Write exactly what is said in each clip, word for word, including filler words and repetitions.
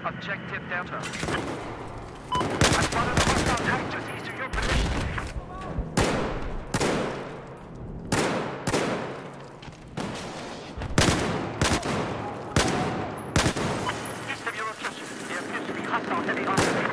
Objective Delta. I spotted a hostile tank just east of your position. East of your location, there appears to be hostile heavy artillery.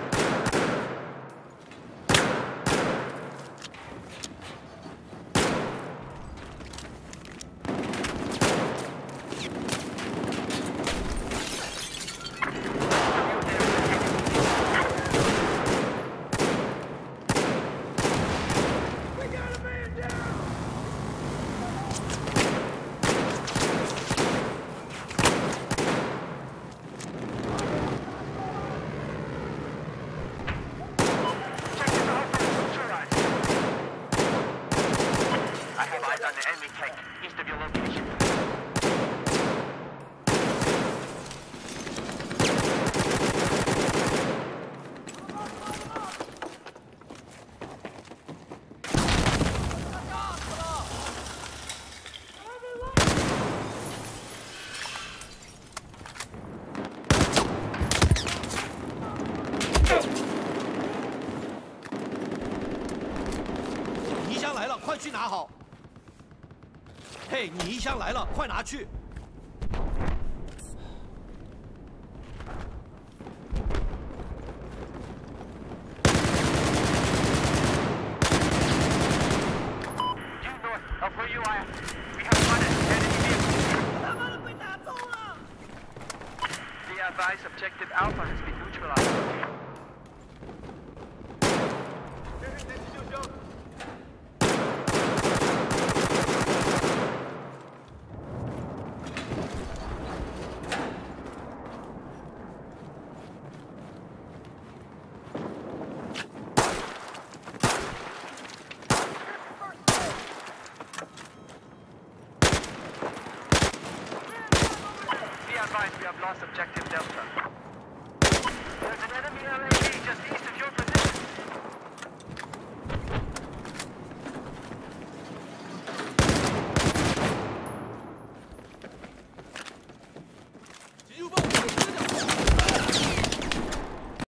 East of your location. 泥箱来了，快去拿好！ 嘿，你一箱来了，快拿去！ Objective Alpha has been neutralized. Be advised, we have lost Objective Delta.